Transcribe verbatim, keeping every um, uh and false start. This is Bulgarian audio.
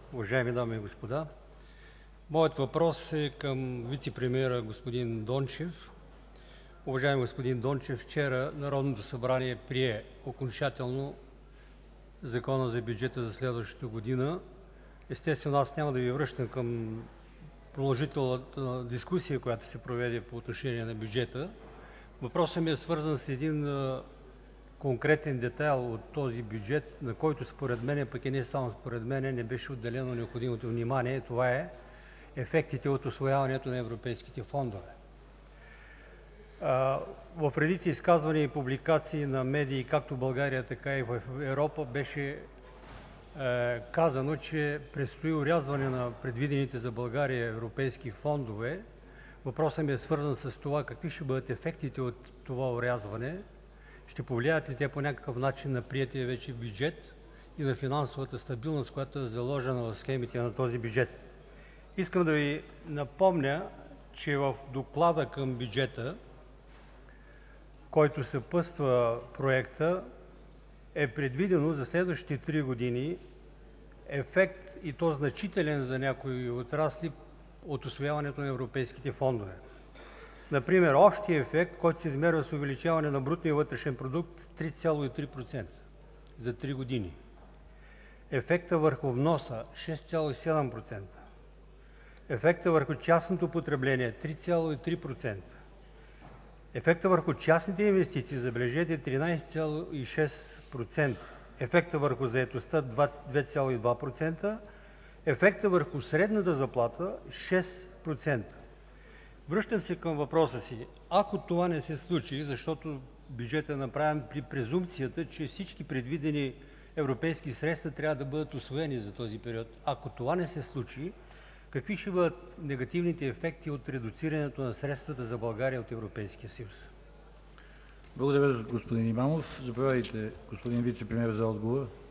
уважаеми дами и господа! Моят въпрос е към вицепремиера господин Дончев. Уважаеми господин Дончев, вчера Народното събрание прие окончателно Закона за бюджета за следващата година. Естествено, аз няма да Ви връщам към продължителната дискусия, която се проведе по отношение на бюджета. Въпросът ми е свързан с един конкретен детайл от този бюджет, на който според мен, пък и не само според мен, не беше отделено необходимото внимание. Това е ефектите от усвояването на европейските фондове. В редица изказвания и публикации на медии, както в България, така и в Европа, беше казано, че предстои орязване на предвидените за България европейски фондове. Въпросът ми е свързан с това: какви ще бъдат ефектите от това орязване? Ще повлияят ли те по някакъв начин на приетия вече бюджет и на финансовата стабилност, която е заложена в схемите на този бюджет? Искам да Ви напомня, че в доклада към бюджета, който съпътства проекта, е предвидено за следващите три години ефект, и то значителен за някои отрасли, от усвояването на европейските фондове. Например, общият ефект, който се измерва с увеличаване на брутния вътрешен продукт – три цяло и три процента за три години. Ефектът върху вноса – шест цяло и седем процента. Ефектът върху частното потребление – три цяло и три процента. Ефектът върху частните инвестиции, забележете, тринадесет цяло и шест процента. Ефектът върху заетостта – две цяло и два процента. Ефектът върху средната заплата – шест процента. Връщам се към въпроса си. Ако това не се случи, защото бюджетът е направен при презумпцията, че всички предвидени европейски средства трябва да бъдат усвоени за този период, ако това не се случи, какви ще бъдат негативните ефекти от редуцирането на средствата за България от Европейския съюз? Благодаря, господин Имамов. Заповядайте, господин вицепремиер, за отговор.